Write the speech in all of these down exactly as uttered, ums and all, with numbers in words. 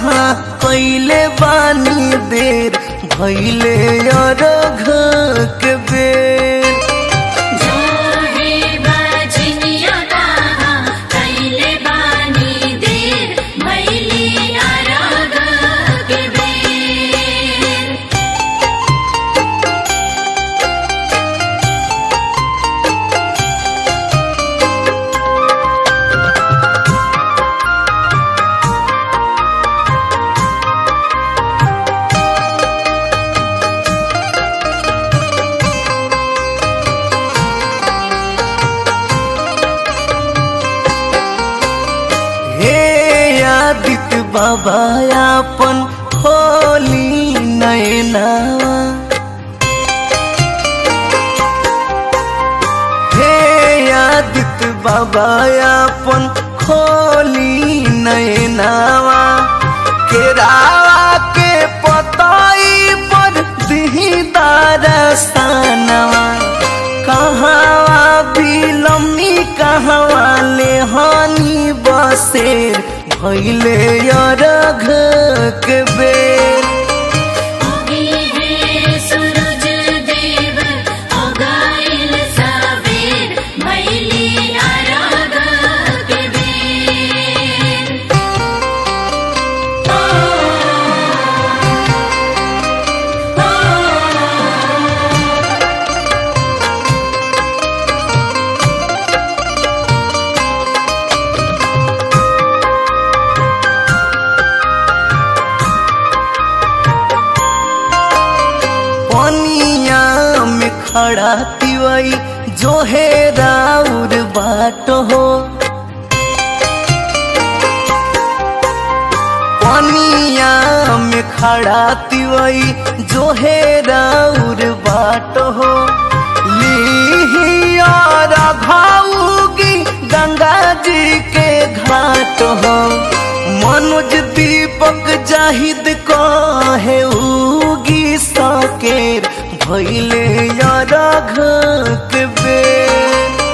कहाँ कैले बानी देर भैले अरघ के बेर। आदित्य बाबा अपन खोली नैनावा, हे आदित्य बाबा अपन खोली नैनावा। केरावा के पताई पर दिही दरसनवा, कहवा बिलम्मी कहवा लेहानी बसेर भैले अरघ के बेर। पनिया में खड़ा तिवई जो है राउर बाट हो, पनिया में खड़ा तिवई जो है राउर बाट हो। लिहिया घाऊगी गंगा जी के घाट हो, मनोज दीपक जाहिद कहे उगी सकेर भैले अरघ के बेर।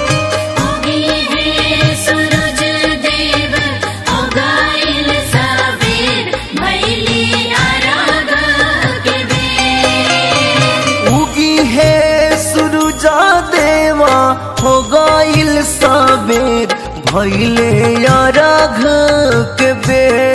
उगी है सूरज देवा हो गइल सबेर भैले अरघ के बेर।